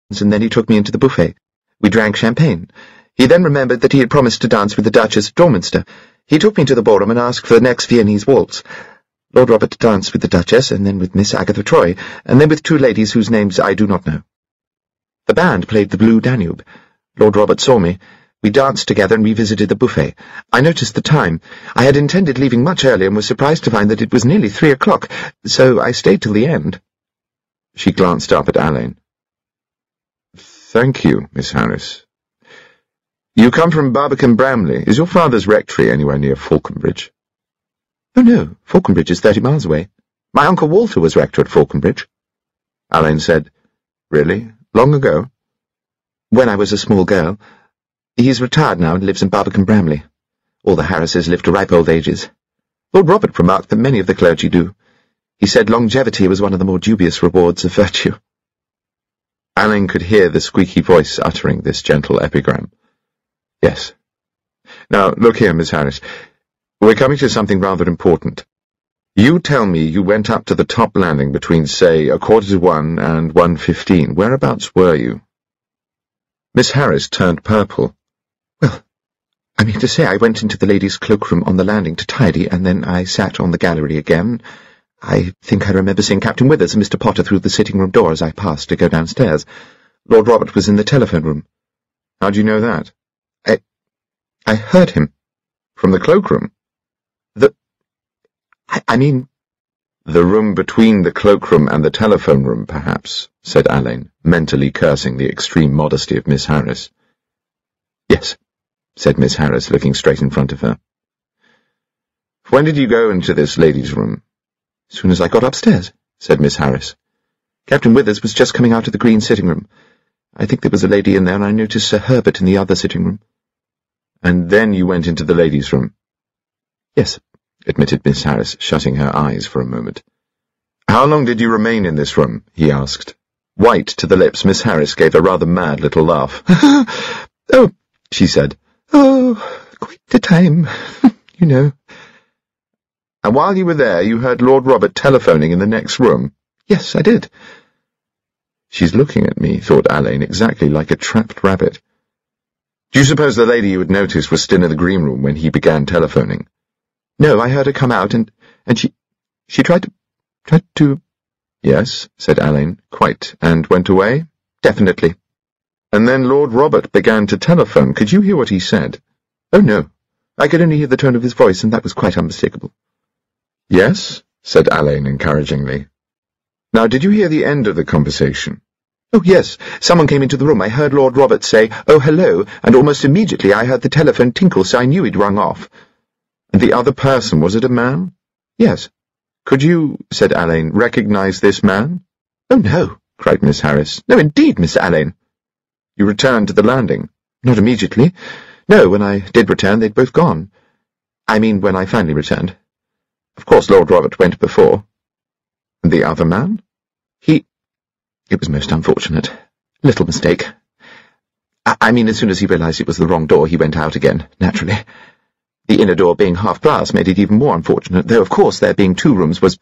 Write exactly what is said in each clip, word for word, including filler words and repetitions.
and then he took me into the buffet. We drank champagne. He then remembered that he had promised to dance with the Duchess at Dorminster. He took me to the ballroom and asked for the next Viennese waltz. Lord Robert danced with the Duchess, and then with Miss Agatha Troy, and then with two ladies whose names I do not know. The band played the Blue Danube. Lord Robert saw me. We danced together and revisited the buffet. I noticed the time. I had intended leaving much earlier and was surprised to find that it was nearly three o'clock, so I stayed till the end. She glanced up at Alain. "Thank you, Miss Harris. You come from Barbican-Bramley. Is your father's rectory anywhere near Falconbridge?" "Oh, no. Falconbridge is thirty miles away. My Uncle Walter was rector at Falconbridge." Alain said, "Really? Long ago?" "When I was a small girl. He's retired now and lives in Barbican-Bramley. All the Harrises live to ripe old ages. Lord Robert remarked that many of the clergy do. He said longevity was one of the more dubious rewards of virtue." Alain could hear the squeaky voice uttering this gentle epigram. "Yes. Now, look here, Miss Harris. We're coming to something rather important. You tell me you went up to the top landing between, say, a quarter to one and one fifteen. Whereabouts were you?" Miss Harris turned purple. "Well, I mean to say I went into the ladies' cloakroom on the landing to tidy, and then I sat on the gallery again. I think I remember seeing Captain Withers and Mister Potter through the sitting-room door as I passed to go downstairs. Lord Robert was in the telephone room." "How do you know that?" I... I heard him." "From the cloakroom?" "The... I, I mean—" "The room between the cloakroom and the telephone room, perhaps," said Alain, mentally cursing the extreme modesty of Miss Harris. "Yes," said Miss Harris, looking straight in front of her. "When did you go into this lady's room?" "As soon as I got upstairs," said Miss Harris. "Captain Withers was just coming out of the green sitting-room. I think there was a lady in there, and I noticed Sir Herbert in the other sitting-room." "And then you went into the ladies' room?" "Yes," admitted Miss Harris, shutting her eyes for a moment. "How long did you remain in this room?" he asked. White to the lips, Miss Harris gave a rather mad little laugh. "Oh," she said. "Oh, quite a time, you know." "And while you were there, you heard Lord Robert telephoning in the next room?" "Yes, I did." "She's looking at me," thought Alain, exactly like a trapped rabbit. "Do you suppose the lady you had noticed was still in the green room when he began telephoning?" "No, I heard her come out, and, and she, she tried to, tried to—" "Yes," said Alain, "quite, and went away?" "Definitely." "And then Lord Robert began to telephone. Could you hear what he said?" "Oh, no. I could only hear the tone of his voice, and that was quite unmistakable." "Yes," said Alain encouragingly. "Now, did you hear the end of the conversation?" "Oh, yes. Someone came into the room. I heard Lord Robert say, 'Oh, hello,' and almost immediately I heard the telephone tinkle, so I knew he'd rung off." "And the other person, was it a man?" "Yes." "Could you," said Alain, "recognize this man?" "Oh, no," cried Miss Harris. "No, indeed, Mister Alain." "You returned to the landing?" "Not immediately. No, when I did return, they'd both gone. I mean, when I finally returned. Of course, Lord Robert went before." "And the other man?" He... It was most unfortunate. Little mistake. I, I mean, as soon as he realized it was the wrong door, he went out again, naturally. The inner door being half glass made it even more unfortunate, though, of course, there being two rooms was...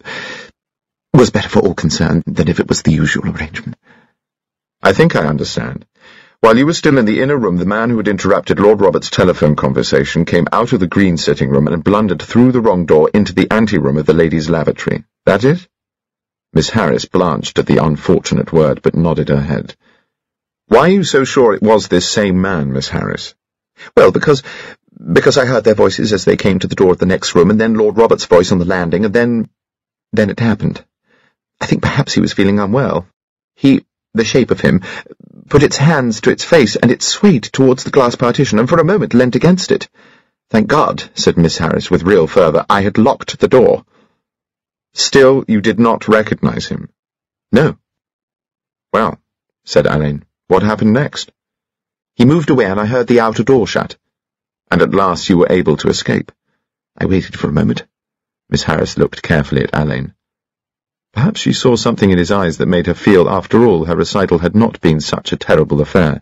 was better for all concerned than if it was the usual arrangement. "I think I understand. While you were still in the inner room, the man who had interrupted Lord Robert's telephone conversation came out of the green sitting room and blundered through the wrong door into the anteroom of the ladies' lavatory. That it?" Miss Harris blanched at the unfortunate word, but nodded her head. "Why are you so sure it was this same man, Miss Harris?" "Well, because... because I heard their voices as they came to the door of the next room, and then Lord Robert's voice on the landing, and then... then it happened. I think perhaps he was feeling unwell. He, the shape of him, put its hands to its face, and it swayed towards the glass partition, and for a moment leant against it. Thank God," said Miss Harris with real fervour, "I had locked the door." "Still, you did not recognize him?" "No." "Well," said Alain, "what happened next?" "He moved away, and I heard the outer door shut." "And at last you were able to escape?" "I waited for a moment." Miss Harris looked carefully at Alain. Perhaps she saw something in his eyes that made her feel, after all, her recital had not been such a terrible affair.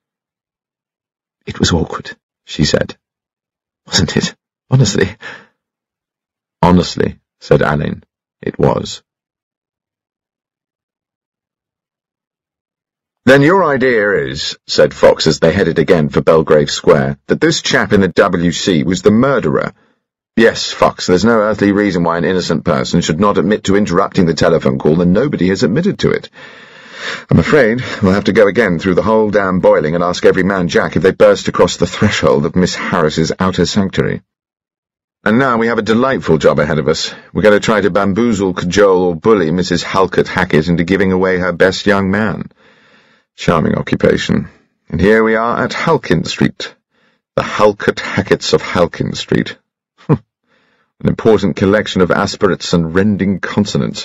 "It was awkward," she said. "Wasn't it? Honestly." "Honestly," said Alain, "it was." "Then your idea is," said Fox as they headed again for Belgrave Square, "that this chap in the W C was the murderer." "Yes, Fox, there's no earthly reason why an innocent person should not admit to interrupting the telephone call, and nobody has admitted to it. I'm afraid we'll have to go again through the whole damn boiling and ask every man jack if they burst across the threshold of Miss Harris's outer sanctuary. And now we have a delightful job ahead of us. We're going to try to bamboozle, cajole, or bully Missus Halkett Hackett into giving away her best young man. Charming occupation. And here we are at Halkin Street. The Halkett Hacketts of Halkin Street. An important collection of aspirates and rending consonants.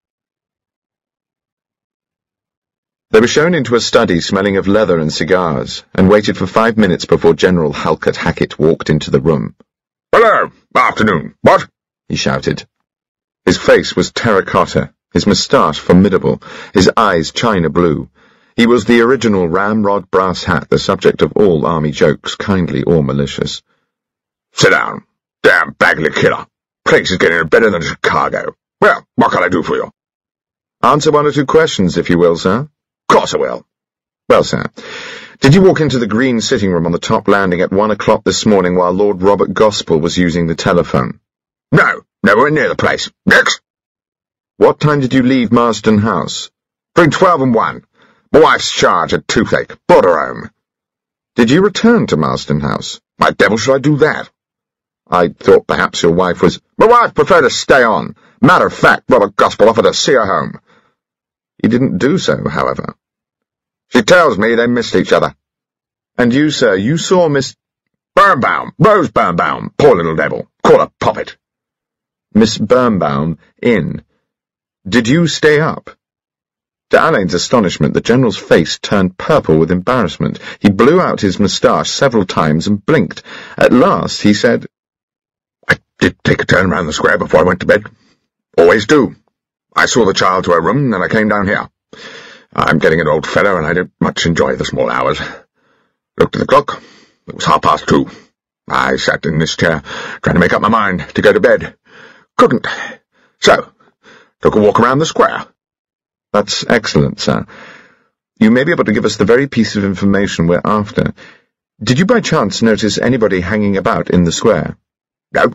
They were shown into a study smelling of leather and cigars, and waited for five minutes before General Halkett Hackett walked into the room. "Hello! Afternoon! What?" he shouted. His face was terracotta, his moustache formidable, his eyes china blue. He was the original ramrod brass hat, the subject of all army jokes, kindly or malicious. "Sit down. Damn Bagley killer. Place is getting better than Chicago. Well, what can I do for you?" "Answer one or two questions, if you will, sir." "Course I will." "Well, sir, did you walk into the green sitting room on the top landing at one o'clock this morning while Lord Robert Gospel was using the telephone?" "No, nowhere near the place. Next." "What time did you leave Marsden House?" "Between twelve and one. My wife's charge had toothache. Brought her home." "Did you return to Marsden House?" "Why devil should I do that?" "I thought perhaps your wife was—" "My wife preferred to stay on. Matter of fact, Robert Gospel offered to see her home." "He didn't do so, however." "She tells me they missed each other." "And you, sir, you saw Miss—" "Birnbaum, Rose Birnbaum, poor little devil. Call her Poppet." "Miss Birnbaum in. Did you stay up?" To Alain's astonishment, the General's face turned purple with embarrassment. He blew out his moustache several times and blinked. At last he said, "I did take a turn round the square before I went to bed. Always do. I saw the child to her room, and I came down here. I'm getting an old fellow, and I don't much enjoy the small hours. Looked at the clock. It was half past two. I sat in this chair, trying to make up my mind to go to bed. Couldn't. So, took a walk around the square." "That's excellent, sir. You may be able to give us the very piece of information we're after. Did you by chance notice anybody hanging about in the square?" "No."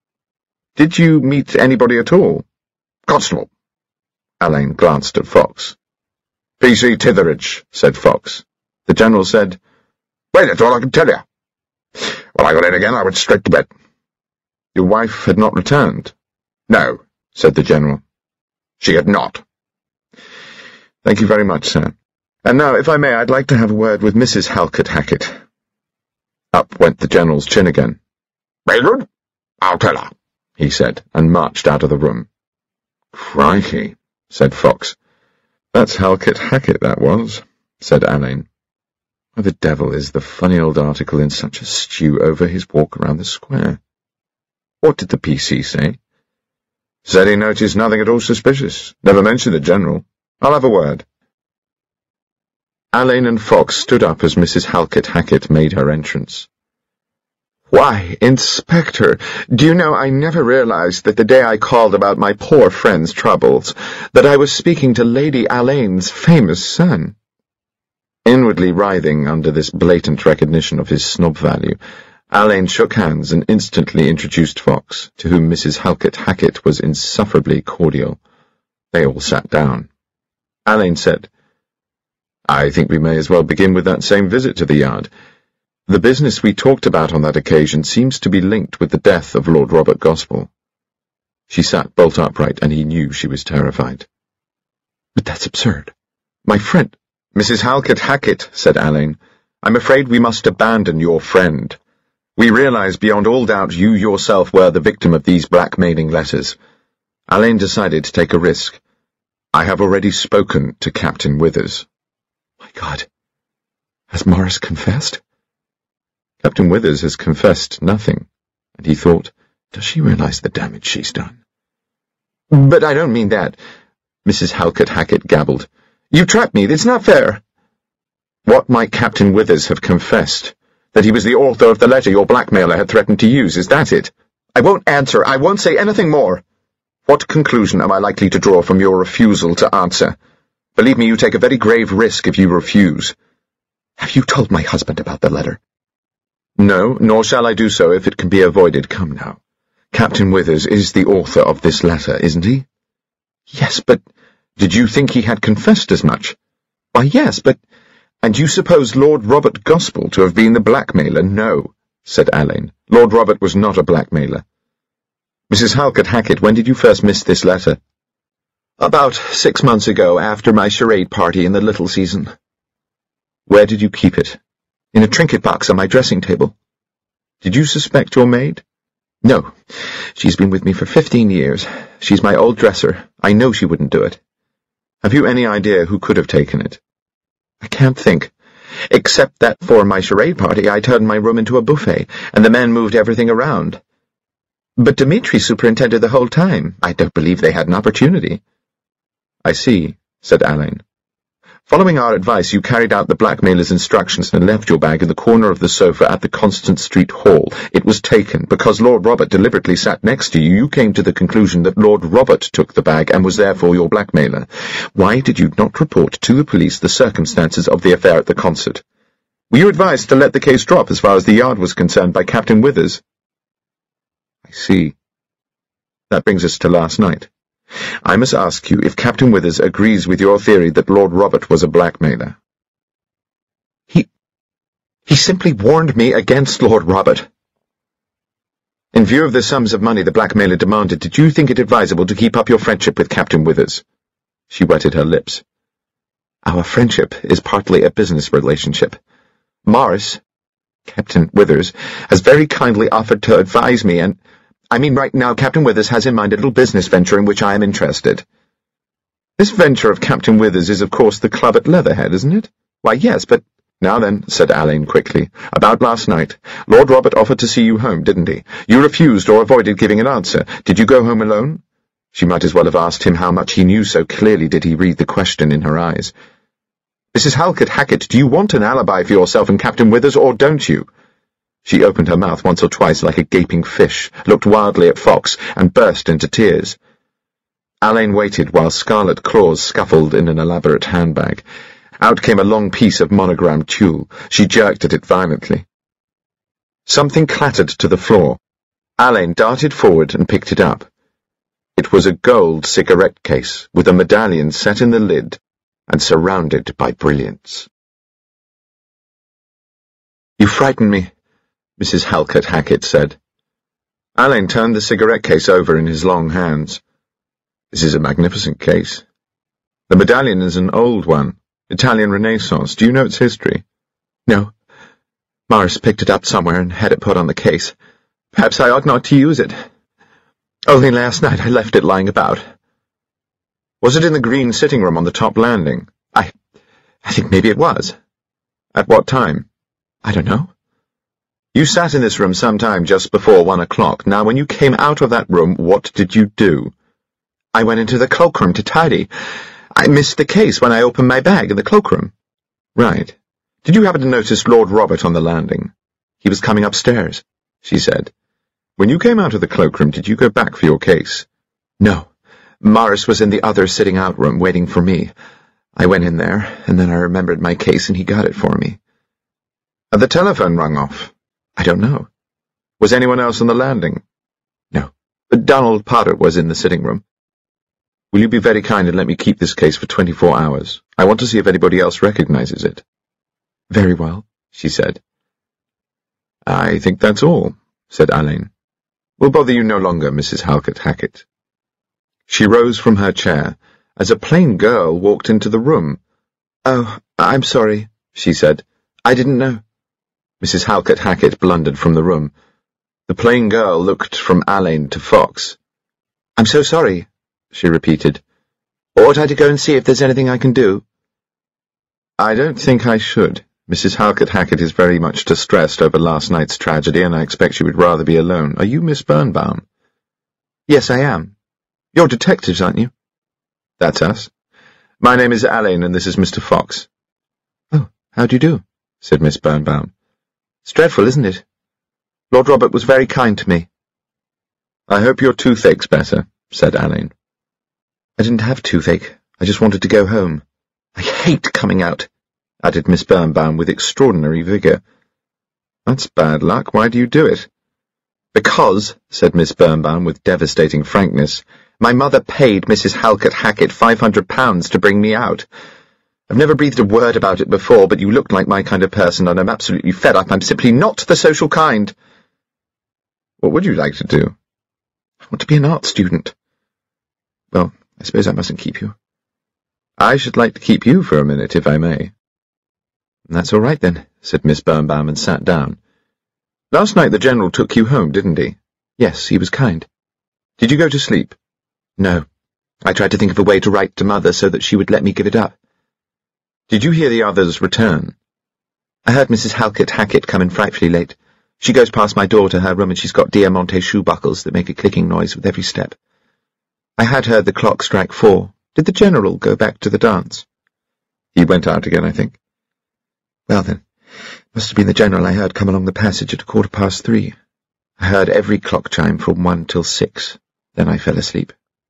"Did you meet anybody at all?" "Constable." Alain glanced at Fox. "P C Titheridge," said Fox. The General said, "Wait, that's all I can tell you. When I got in again, I went straight to bed." "Your wife had not returned?" "No," said the General. "She had not." "Thank you very much, sir. And now, if I may, I'd like to have a word with Missus Halkett Hackett." Up went the General's chin again. "Very good. I'll tell her," he said, and marched out of the room. "Crikey," said Fox. "That's Halkett Hackett, that was," said Alain. "Why the devil is the funny old article in such a stew over his walk around the square? What did the P C say?" "Said he noticed nothing at all suspicious. Never mentioned the General. I'll have a word." Alain and Fox stood up as Missus Halkett Hackett made her entrance. "Why, Inspector, do you know I never realized that the day I called about my poor friend's troubles, that I was speaking to Lady Alain's famous son?" Inwardly writhing under this blatant recognition of his snob value, Alain shook hands and instantly introduced Fox, to whom Missus Halkett Hackett was insufferably cordial. They all sat down. Alain said, "I think we may as well begin with that same visit to the yard. The business we talked about on that occasion seems to be linked with the death of Lord Robert Gospel." She sat bolt upright, and he knew she was terrified. "But that's absurd. My friend—" "Missus Halkett Hackett," said Alain, "I'm afraid we must abandon your friend. We realize beyond all doubt you yourself were the victim of these blackmailing letters." Alain decided to take a risk. "I have already spoken to Captain Withers." "My God! Has Morris confessed?" "Captain Withers has confessed nothing," and he thought, "Does she realize the damage she's done?" "But I don't mean that," Missus Halkett Hackett gabbled. "You trapped me. It's not fair." "What might Captain Withers have confessed? That he was the author of the letter your blackmailer had threatened to use, is that it?" "I won't answer. I won't say anything more." "What conclusion am I likely to draw from your refusal to answer?" Believe me, you take a very grave risk if you refuse. Have you told my husband about the letter? No, nor shall I do so if it can be avoided. Come now. Captain Withers is the author of this letter, isn't he? Yes, but... Did you think he had confessed as much? Why, yes, but... And you suppose Lord Robert Gospel to have been the blackmailer? No, said Alain. Lord Robert was not a blackmailer. Missus Halkett Hackett, when did you first miss this letter? About six months ago, after my charade party in the little season. Where did you keep it? In a trinket box on my dressing table. Did you suspect your maid? No. She's been with me for fifteen years. She's my old dresser. I know she wouldn't do it. Have you any idea who could have taken it? I can't think. Except that for my charade party I turned my room into a buffet, and the men moved everything around. But Dmitri superintended the whole time. I don't believe they had an opportunity. I see, said Alain. Following our advice, you carried out the blackmailer's instructions and left your bag in the corner of the sofa at the Constant Street Hall. It was taken. Because Lord Robert deliberately sat next to you, you came to the conclusion that Lord Robert took the bag and was therefore your blackmailer. Why did you not report to the police the circumstances of the affair at the concert? Were you advised to let the case drop as far as the yard was concerned by Captain Withers? I see. That brings us to last night. I must ask you if Captain Withers agrees with your theory that Lord Robert was a blackmailer. He... he simply warned me against Lord Robert. In view of the sums of money the blackmailer demanded, did you think it advisable to keep up your friendship with Captain Withers? She wetted her lips. Our friendship is partly a business relationship. Morris, Captain Withers, has very kindly offered to advise me and... I mean, right now, Captain Withers has in mind a little business venture in which I am interested. This venture of Captain Withers is, of course, the club at Leatherhead, isn't it? Why, yes, but... Now then, said Alain quickly, about last night. Lord Robert offered to see you home, didn't he? You refused or avoided giving an answer. Did you go home alone? She might as well have asked him how much he knew, so clearly did he read the question in her eyes. Missus Halkett Hackett, do you want an alibi for yourself and Captain Withers, or don't you? She opened her mouth once or twice like a gaping fish, looked wildly at Fox, and burst into tears. Alain waited while scarlet claws scuffled in an elaborate handbag. Out came a long piece of monogrammed tulle. She jerked at it violently. Something clattered to the floor. Alain darted forward and picked it up. It was a gold cigarette case with a medallion set in the lid and surrounded by brilliants. You frighten me, Missus Halkett Hackett said. Alain turned the cigarette case over in his long hands. This is a magnificent case. The medallion is an old one, Italian Renaissance. Do you know its history? No. Morris picked it up somewhere and had it put on the case. Perhaps I ought not to use it. Only last night I left it lying about. Was it in the green sitting room on the top landing? I... I think maybe it was. At what time? I don't know. You sat in this room some time just before one o'clock. Now, when you came out of that room, what did you do? I went into the cloakroom to tidy. I missed the case when I opened my bag in the cloakroom. Right. Did you happen to notice Lord Robert on the landing? He was coming upstairs, she said. When you came out of the cloakroom, did you go back for your case? No. Morris was in the other sitting-out room waiting for me. I went in there, and then I remembered my case, and he got it for me. Had the telephone rung off? I don't know. Was anyone else on the landing? No. But Donald Potter was in the sitting room. Will you be very kind and let me keep this case for twenty-four hours? I want to see if anybody else recognizes it. Very well, she said. I think that's all, said Alain. We'll bother you no longer, Missus Halkett Hackett. She rose from her chair as a plain girl walked into the room. Oh, I'm sorry, she said. I didn't know. Missus Halkett Hackett blundered from the room. The plain girl looked from Alain to Fox. I'm so sorry, she repeated. Ought I to go and see if there's anything I can do? I don't think I should. Missus Halkett Hackett is very much distressed over last night's tragedy, and I expect she would rather be alone. Are you Miss Birnbaum? Yes, I am. You're detectives, aren't you? That's us. My name is Alain, and this is Mister Fox. Oh, how do you do? Said Miss Birnbaum. It's dreadful, isn't it? Lord Robert was very kind to me. I hope your toothache's better, said Alain. I didn't have toothache. I just wanted to go home. I hate coming out, added Miss Birnbaum with extraordinary vigour. That's bad luck. Why do you do it? Because, said Miss Birnbaum with devastating frankness, my mother paid Missus Halkett Hackett five hundred pounds to bring me out. I've never breathed a word about it before, but you look like my kind of person, and I'm absolutely fed up. I'm simply not the social kind. What would you like to do? I want to be an art student. Well, I suppose I mustn't keep you. I should like to keep you for a minute, if I may. That's all right, then, said Miss Birnbaum, and sat down. Last night the General took you home, didn't he? Yes, he was kind. Did you go to sleep? No. I tried to think of a way to write to Mother so that she would let me give it up. Did you hear the others return? I heard Missus Halkett Hackett come in frightfully late. She goes past my door to her room, and she's got Diamante shoe buckles that make a clicking noise with every step. I had heard the clock strike four. Did the General go back to the dance? He went out again, I think. Well, then, must have been the General I heard come along the passage at a quarter past three. I heard every clock chime from one till six. Then I fell asleep.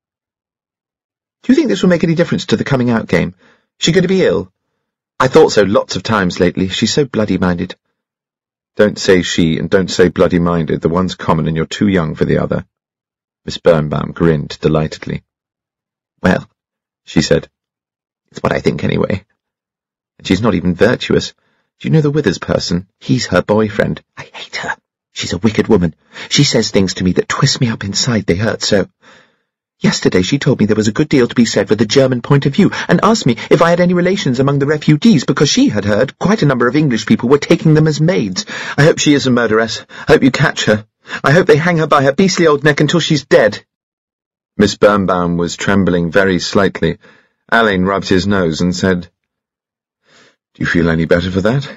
Do you think this will make any difference to the coming out game? Is she going to be ill? I thought so lots of times lately. She's so bloody-minded. Don't say she, and don't say bloody-minded. The one's common, and you're too young for the other. Miss Birnbaum grinned delightedly. Well, she said, it's what I think anyway. And she's not even virtuous. Do you know the Withers person? He's her boyfriend. I hate her. She's a wicked woman. She says things to me that twist me up inside, they hurt so. Yesterday she told me there was a good deal to be said for the German point of view, and asked me if I had any relations among the refugees, because she had heard quite a number of English people were taking them as maids. I hope she is a murderess. I hope you catch her. I hope they hang her by her beastly old neck until she's dead. Miss Birnbaum was trembling very slightly. Alain rubbed his nose and said, Do you feel any better for that?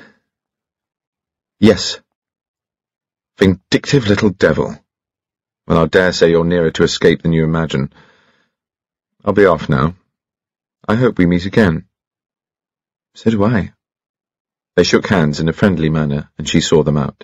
Yes. Vindictive little devil. Well, I dare say you're nearer to escape than you imagine. I'll be off now. I hope we meet again. So do I. They shook hands in a friendly manner, and she saw them out.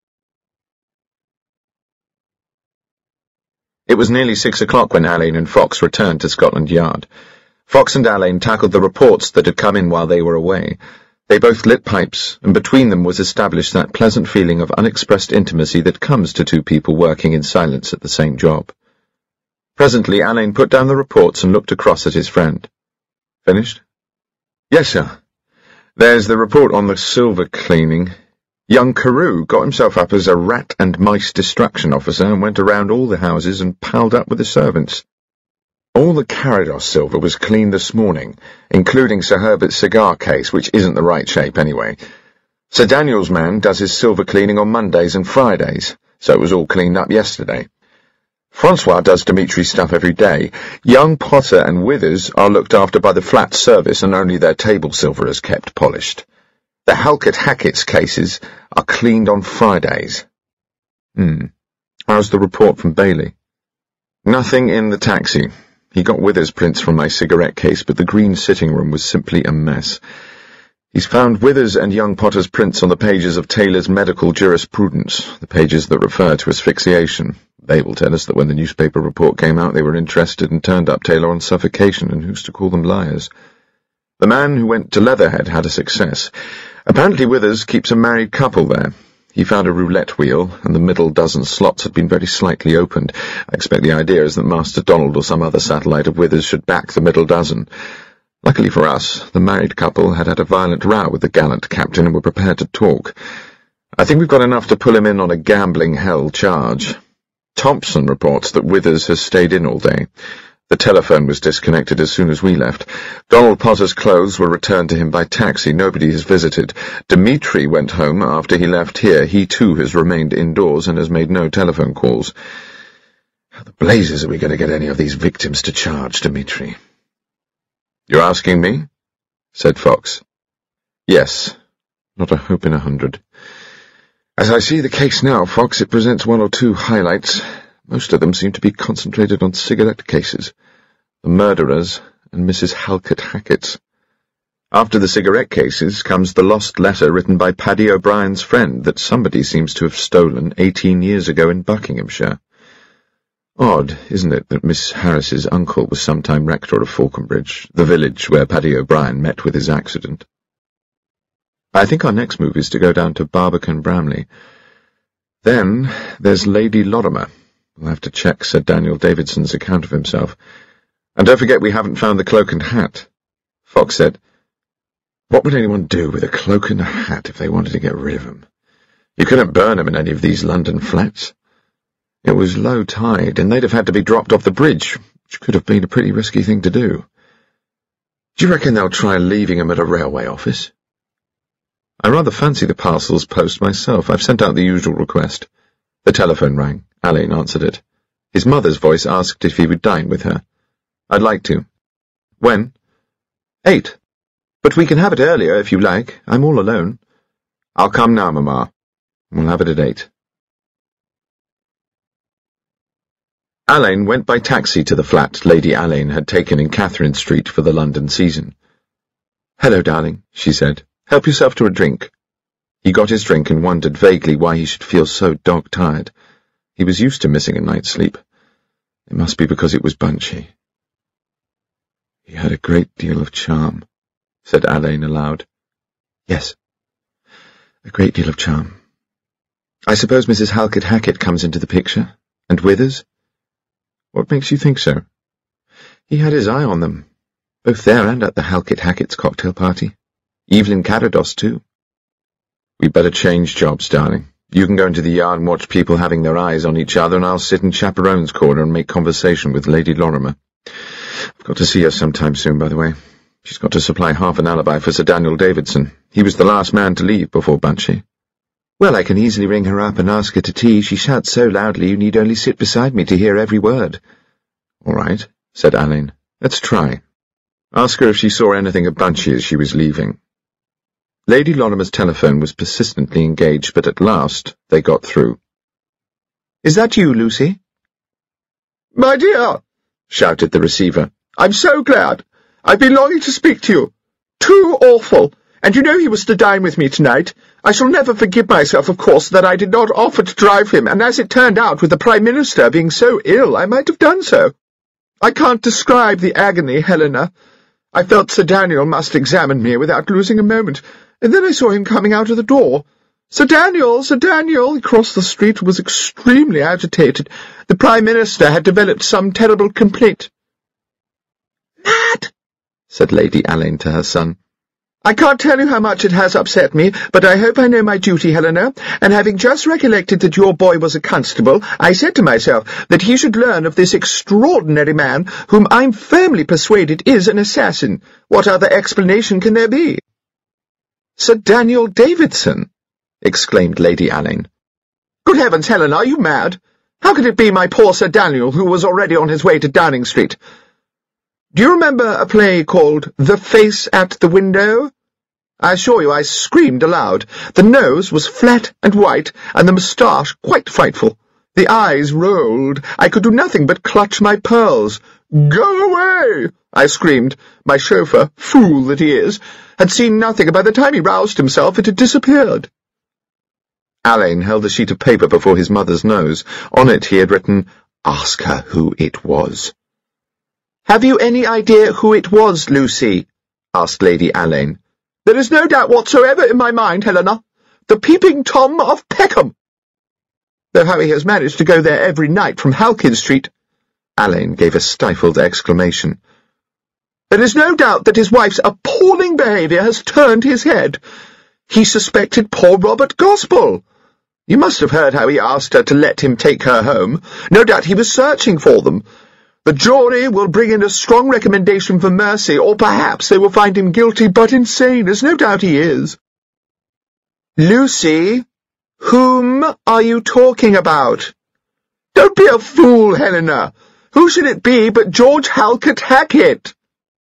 It was nearly six o'clock when Alain and Fox returned to Scotland Yard. Fox and Alain tackled the reports that had come in while they were away. They both lit pipes, and between them was established that pleasant feeling of unexpressed intimacy that comes to two people working in silence at the same job. Presently Alain put down the reports and looked across at his friend. Finished? Yes, sir. There's the report on the silver cleaning. Young Carew got himself up as a rat and mice destruction officer and went around all the houses and palled up with the servants. All the Carados silver was cleaned this morning, including Sir Herbert's cigar case, which isn't the right shape anyway. Sir Daniel's man does his silver cleaning on Mondays and Fridays, so it was all cleaned up yesterday. Francois does Dimitri's stuff every day. Young Potter and Withers are looked after by the flat service, and only their table silver is kept polished. The Halkett Hackett's cases are cleaned on Fridays. Hmm. How's the report from Bailey? Nothing in the taxi. He got Withers' prints from my cigarette case, but the green sitting room was simply a mess. He's found Withers and young Potter's prints on the pages of Taylor's medical jurisprudence, the pages that refer to asphyxiation. They will tell us that when the newspaper report came out, they were interested and turned up Taylor on suffocation, and who's to call them liars? The man who went to Leatherhead had a success. Apparently Withers keeps a married couple there. He found a roulette wheel, and the middle dozen slots had been very slightly opened. I expect the idea is that Master Donald or some other satellite of Withers should back the middle dozen. Luckily for us, the married couple had had a violent row with the gallant captain and were prepared to talk. I think we've got enough to pull him in on a gambling hell charge. Thompson reports that Withers has stayed in all day. The telephone was disconnected as soon as we left. Donald Potter's clothes were returned to him by taxi. Nobody has visited. Dimitri went home after he left here. He, too, has remained indoors and has made no telephone calls. How the blazes are we going to get any of these victims to charge, Dimitri? You're asking me? Said Fox. Yes. Not a hope in a hundred. As I see the case now, Fox, it presents one or two highlights. Most of them seem to be concentrated on cigarette cases, the murderers and Missus Halkett Hackett's. After the cigarette cases comes the lost letter written by Paddy O'Brien's friend that somebody seems to have stolen eighteen years ago in Buckinghamshire. Odd, isn't it, that Miss Harris's uncle was sometime rector of Falconbridge, the village where Paddy O'Brien met with his accident. I think our next move is to go down to Barbican Bramley. Then there's Lady Lorimer. We'll have to check Sir Daniel Davidson's account of himself. And don't forget we haven't found the cloak and hat. Fox said, "What would anyone do with a cloak and a hat if they wanted to get rid of them? You couldn't burn them in any of these London flats. It was low tide, and they'd have had to be dropped off the bridge, which could have been a pretty risky thing to do. Do you reckon they'll try leaving them at a railway office?" "I rather fancy the parcels post myself. I've sent out the usual request." The telephone rang. Alain answered it. His mother's voice asked if he would dine with her. "I'd like to." "When?" "Eight. But we can have it earlier if you like. I'm all alone." "I'll come now, Mamma. We'll have it at eight." Alain went by taxi to the flat Lady Alain had taken in Catherine Street for the London season. "Hello, darling," she said. "Help yourself to a drink." He got his drink and wondered vaguely why he should feel so dog-tired. He was used to missing a night's sleep. It must be because it was Bunchy. "He had a great deal of charm," said Alain aloud. "Yes, a great deal of charm. I suppose Missus Halkett Hackett comes into the picture, and Withers?" "What makes you think so?" "He had his eye on them, both there and at the Halkett Hackett's cocktail party. Evelyn Carados, too." "We'd better change jobs, darling. You can go into the yard and watch people having their eyes on each other, and I'll sit in Chaperone's corner and make conversation with Lady Lorimer. I've got to see her sometime soon, by the way. She's got to supply half an alibi for Sir Daniel Davidson. He was the last man to leave before Bunchy." "Well, I can easily ring her up and ask her to tea. She shouts so loudly you need only sit beside me to hear every word." "All right," said Alain. "Let's try. Ask her if she saw anything of Bunchy as she was leaving." Lady Lorimer's telephone was persistently engaged, but at last they got through. "Is that you, Lucy?" "My dear," shouted the receiver, "I'm so glad. I've been longing to speak to you. Too awful. And you know he was to dine with me tonight. I shall never forgive myself, of course, that I did not offer to drive him, and as it turned out, with the Prime Minister being so ill, I might have done so. I can't describe the agony, Helena. I felt Sir Daniel must examine me without losing a moment, and then I saw him coming out of the door. 'Sir Daniel, Sir Daniel!' He crossed the street and was extremely agitated. The Prime Minister had developed some terrible complaint." "Mad!" said Lady Alain to her son. "I can't tell you how much it has upset me, but I hope I know my duty, Helena, and having just recollected that your boy was a constable, I said to myself that he should learn of this extraordinary man, whom I'm firmly persuaded is an assassin. What other explanation can there be?" "Sir Daniel Davidson!" exclaimed Lady Alain. "Good heavens, Helena, are you mad? How could it be my poor Sir Daniel, who was already on his way to Downing Street? Do you remember a play called The Face at the Window? I assure you I screamed aloud. The nose was flat and white, and the moustache quite frightful. The eyes rolled. I could do nothing but clutch my pearls. 'Go away!' I screamed. My chauffeur, fool that he is, had seen nothing, and by the time he roused himself it had disappeared." Alain held a sheet of paper before his mother's nose. On it he had written, "Ask her who it was." "Have you any idea who it was, Lucy?" asked Lady Alain. "There is no doubt whatsoever in my mind, Helena. The Peeping Tom of Peckham. Though how he has managed to go there every night from Halkett Street." Alain gave a stifled exclamation. "There is no doubt that his wife's appalling behaviour has turned his head. He suspected poor Robert Gospel. You must have heard how he asked her to let him take her home. No doubt he was searching for them. The jury will bring in a strong recommendation for mercy, or perhaps they will find him guilty but insane, as no doubt he is." "Lucy, whom are you talking about?" "Don't be a fool, Helena. Who should it be but George Halkett Hackett?"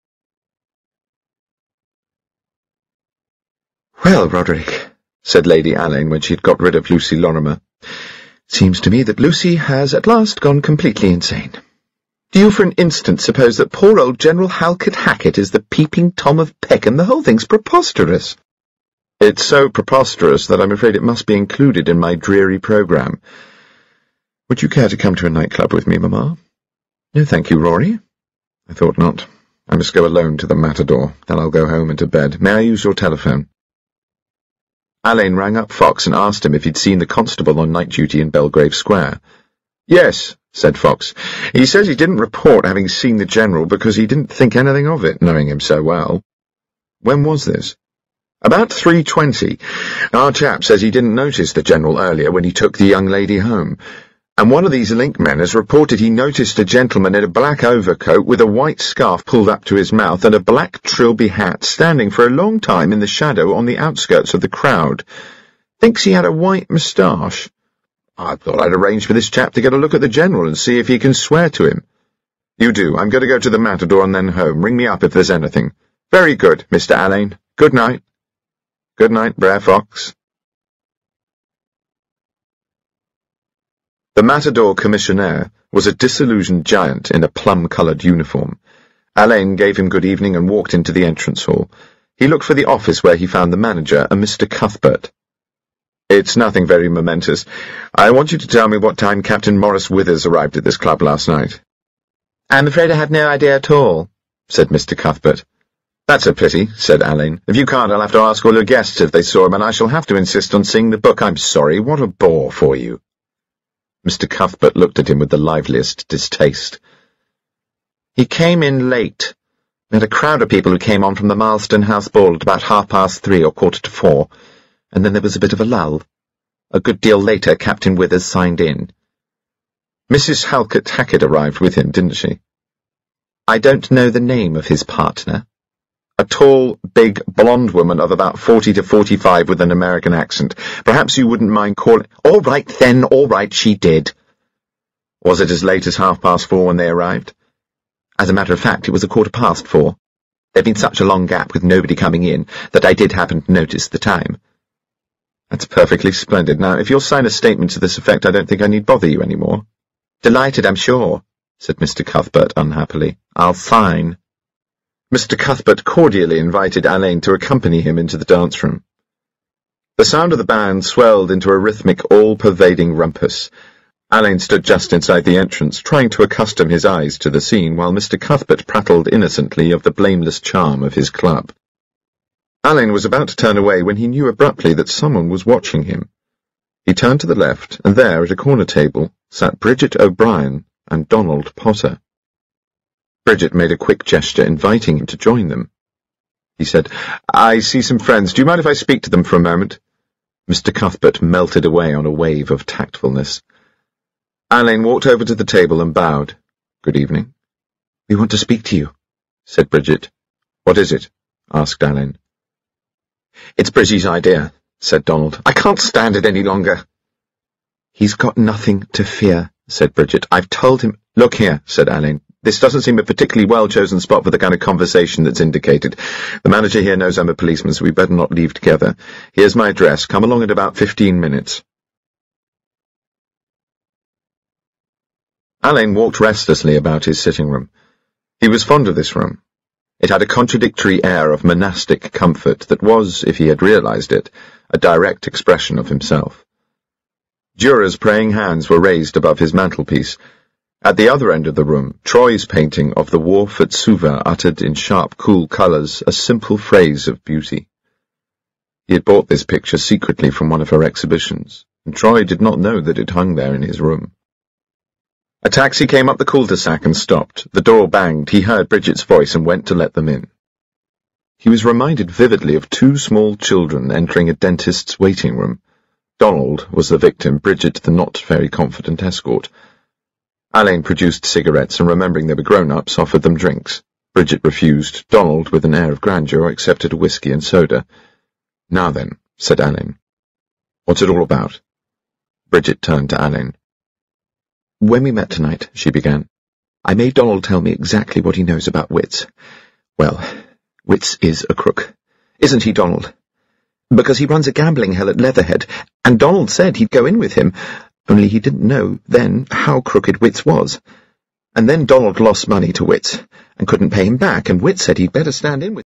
"Well, Roderick," said Lady Alain when she had got rid of Lucy Lorimer, "seems to me that Lucy has at last gone completely insane. Do you for an instant suppose that poor old General Halkett Hackett is the Peeping Tom of Peckham? The whole thing's preposterous." "It's so preposterous that I'm afraid it must be included in my dreary programme. Would you care to come to a nightclub with me, Mamma? No, thank you, Rory. I thought not. I must go alone to the Matador. Then I'll go home and to bed. May I use your telephone? Alain rang up Fox and asked him if he'd seen the constable on night duty in Belgrave Square. Yes, said Fox. He says he didn't report having seen the General because he didn't think anything of it, knowing him so well. When was this? About three twenty. Our chap says he didn't notice the General earlier when he took the young lady home, and one of these link men has reported he noticed a gentleman in a black overcoat with a white scarf pulled up to his mouth and a black trilby hat standing for a long time in the shadow on the outskirts of the crowd. Thinks he had a white moustache. I thought I'd arrange for this chap to get a look at the General and see if he can swear to him. You do. I'm going to go to the Matador and then home. Ring me up if there's anything. Very good, Mister Alain. Good night. Good night, Brer Fox. The Matador commissionaire was a disillusioned giant in a plum-coloured uniform. Alain gave him good evening and walked into the entrance hall. He looked for the office where he found the manager, a Mister Cuthbert. It's nothing very momentous. I want you to tell me what time Captain Maurice Withers arrived at this club last night. I'm afraid I had no idea at all, said Mister Cuthbert. That's a pity, said Alain. If you can't, I'll have to ask all your guests if they saw him, and I shall have to insist on seeing the book. I'm sorry. What a bore for you. Mister Cuthbert looked at him with the liveliest distaste. He came in late. We had a crowd of people who came on from the Marston House ball at about half-past three or quarter to four, and then there was a bit of a lull. A good deal later, Captain Withers signed in. Missus Halkett Hackett arrived with him, didn't she? I don't know the name of his partner. A tall, big, blonde woman of about forty to forty-five with an American accent. Perhaps you wouldn't mind calling— All right, then, all right, she did. Was it as late as half-past four when they arrived? As a matter of fact, it was a quarter past four. There'd been such a long gap with nobody coming in that I did happen to notice the time. That's perfectly splendid. Now, if you'll sign a statement to this effect, I don't think I need bother you any more. Delighted, I'm sure, said Mister Cuthbert unhappily. I'll sign. Mister Cuthbert cordially invited Alain to accompany him into the dance-room. The sound of the band swelled into a rhythmic, all-pervading rumpus. Alain stood just inside the entrance, trying to accustom his eyes to the scene, while Mister Cuthbert prattled innocently of the blameless charm of his club. Alain was about to turn away when he knew abruptly that someone was watching him. He turned to the left, and there, at a corner table, sat Bridget O'Brien and Donald Potter. Bridget made a quick gesture, inviting him to join them. He said, I see some friends. Do you mind if I speak to them for a moment? Mister Cuthbert melted away on a wave of tactfulness. Alain walked over to the table and bowed. Good evening. We want to speak to you, said Bridget. What is it? Asked Alain. It's Bridget's idea, said Donald. I can't stand it any longer. He's got nothing to fear, said Bridget. I've told him— Look here, said Alain. This doesn't seem a particularly well-chosen spot for the kind of conversation that's indicated. The manager here knows I'm a policeman, so we better not leave together. Here's my address. Come along in about fifteen minutes. Alain walked restlessly about his sitting room. He was fond of this room. It had a contradictory air of monastic comfort that was, if he had realized it, a direct expression of himself. Dürer's praying hands were raised above his mantelpiece. At the other end of the room, Troy's painting of the wharf at Suva uttered in sharp, cool colours a simple phrase of beauty. He had bought this picture secretly from one of her exhibitions, and Troy did not know that it hung there in his room. A taxi came up the cul-de-sac and stopped. The door banged. He heard Bridget's voice and went to let them in. He was reminded vividly of two small children entering a dentist's waiting room. Donald was the victim, Bridget the not-very-confident escort. Alain produced cigarettes and, remembering they were grown-ups, offered them drinks. Bridget refused. Donald, with an air of grandeur, accepted a whisky and soda. Now then, said Alain. What's it all about? Bridget turned to Alain. When we met tonight, she began, I made Donald tell me exactly what he knows about Wits. Well, Wits is a crook. Isn't he, Donald? Because he runs a gambling hell at Leatherhead, and Donald said he'd go in with him, only he didn't know then how crooked Wits was. And then Donald lost money to Wits, and couldn't pay him back, and Wits said he'd better stand in with